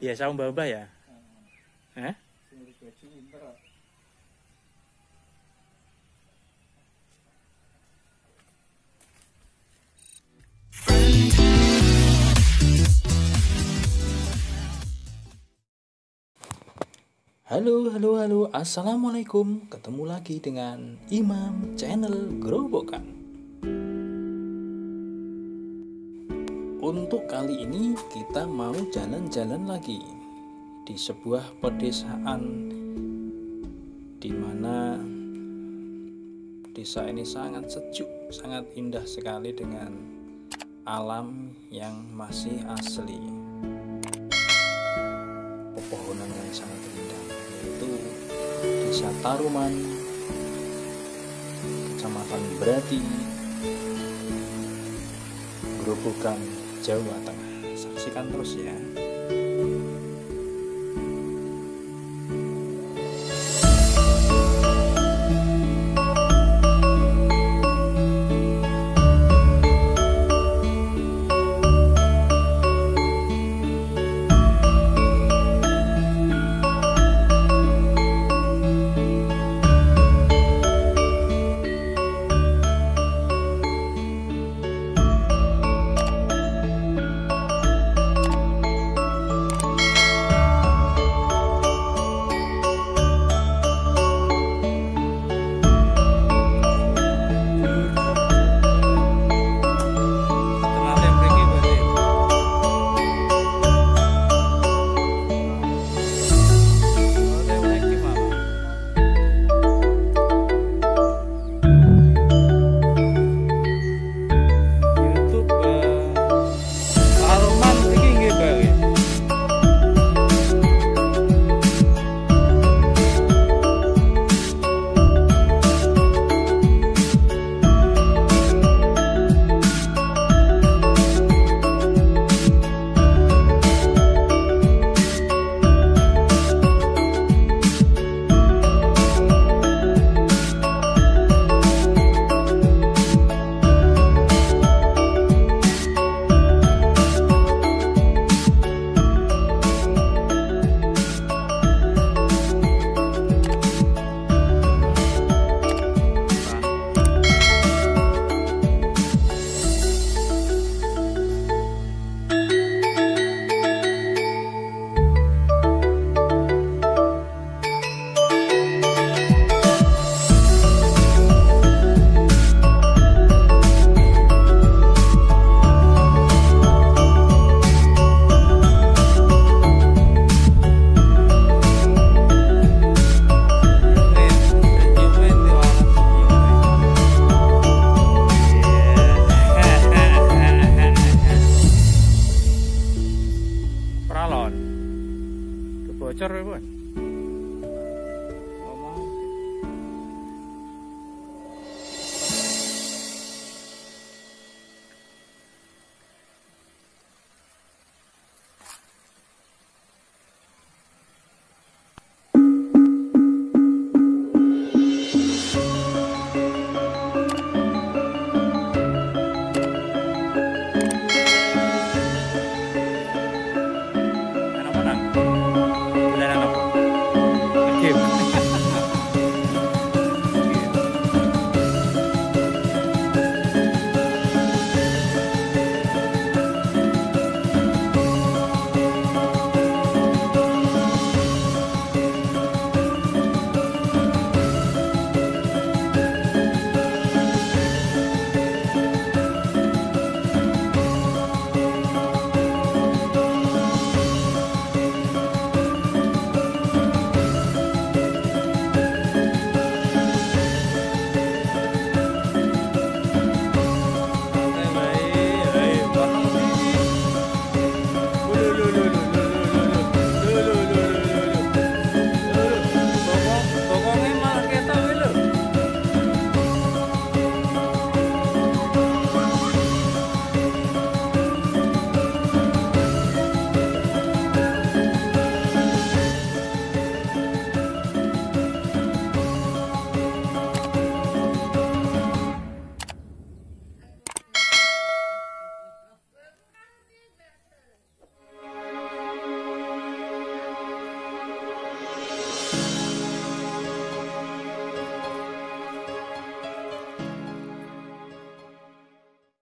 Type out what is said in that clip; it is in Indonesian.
biasa mbah-mbah ya? Hah? Halo, assalamualaikum. Ketemu lagi dengan Imam Channel Gerobokan. Untuk kali ini kita mau jalan-jalan lagi di sebuah pedesaan di mana desa ini sangat sejuk, sangat indah sekali dengan alam yang masih asli. Pepohonan yang sangat indah, yaitu Desa Taruman, Kecamatan Berati, Gerobokan, Jawa Tengah. Saksikan terus ya. Bocor ya, Bun.